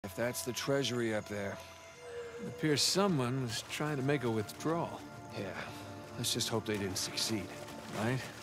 If that's the treasury up there. It appears someone was trying to make a withdrawal. Yeah, let's just hope they didn't succeed, right?